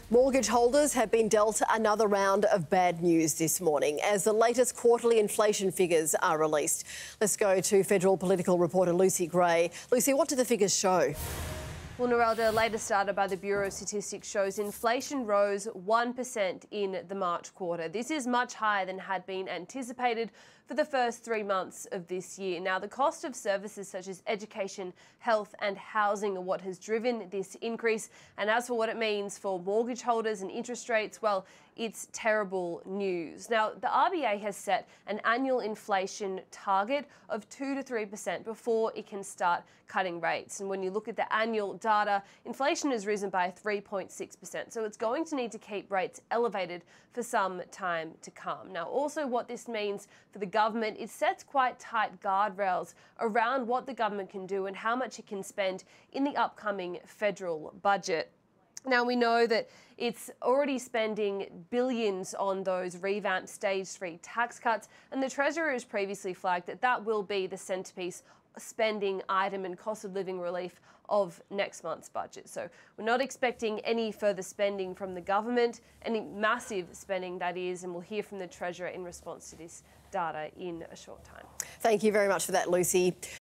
Mortgage holders have been dealt another round of bad news this morning as the latest quarterly inflation figures are released. Let's go to federal political reporter Lucy Gray. Lucy, what do the figures show? Well, Norelda, latest data by the Bureau of Statistics shows inflation rose 1% in the March quarter. This is much higher than had been anticipated for the first 3 months of this year. Now, the cost of services such as education, health and housing are what has driven this increase. And as for what it means for mortgage holders and interest rates, well, it's terrible news. Now, the RBA has set an annual inflation target of 2 to 3% before it can start cutting rates. And when you look at the annual data, inflation has risen by 3.6%. So it's going to need to keep rates elevated for some time to come. Now, also what this means for the government, it sets quite tight guardrails around what the government can do and how much it can spend in the upcoming federal budget. Now, we know that it's already spending billions on those revamped stage 3 tax cuts, and the Treasurer has previously flagged that that will be the centrepiece spending item and cost of living relief of next month's budget. So we're not expecting any further spending from the government, any massive spending that is, and we'll hear from the Treasurer in response to this data in a short time. Thank you very much for that, Lucy.